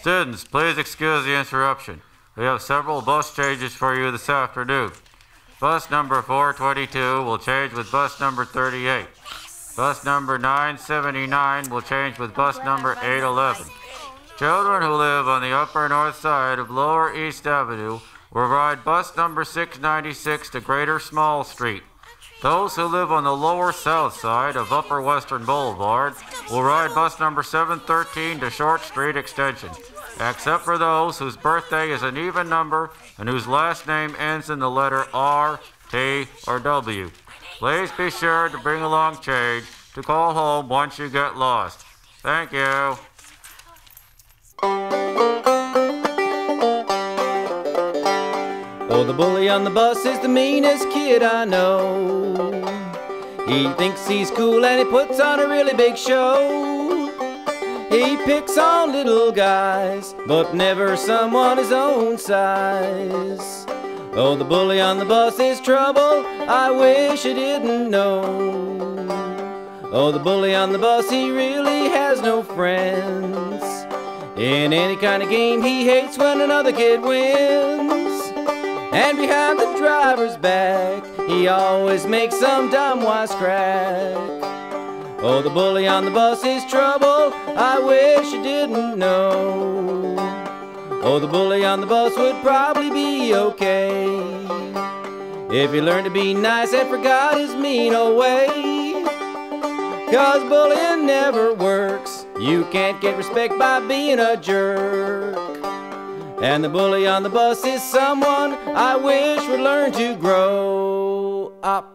Students, please excuse the interruption. We have several bus changes for you this afternoon. Bus number 422 will change with bus number 38. Bus number 979 will change with bus number 811. Children who live on the upper north side of Lower East Avenue will ride bus number 696 to Greater Small Street. Those who live on the lower south side of Upper Western Boulevard will ride bus number 713 to Short Street Extension, except for those whose birthday is an even number and whose last name ends in the letter R, T, or W. Please be sure to bring along change to call home once you get lost. Thank you. Oh, the bully on the bus is the meanest kid I know. He thinks he's cool and he puts on a really big show. He picks on little guys, but never someone his own size. Oh, the bully on the bus is trouble, I wish I didn't know. Oh, the bully on the bus, he really has no friends. In any kind of game, he hates when another kid wins. And behind the driver's back, he always makes some dumb wisecrack. Oh, the bully on the bus is trouble, I wish you didn't know. Oh, the bully on the bus would probably be okay if he learned to be nice and forgot his mean old way. 'Cause bullying never works, you can't get respect by being a jerk. And the bully on the bus is someone I wish would learn to grow up.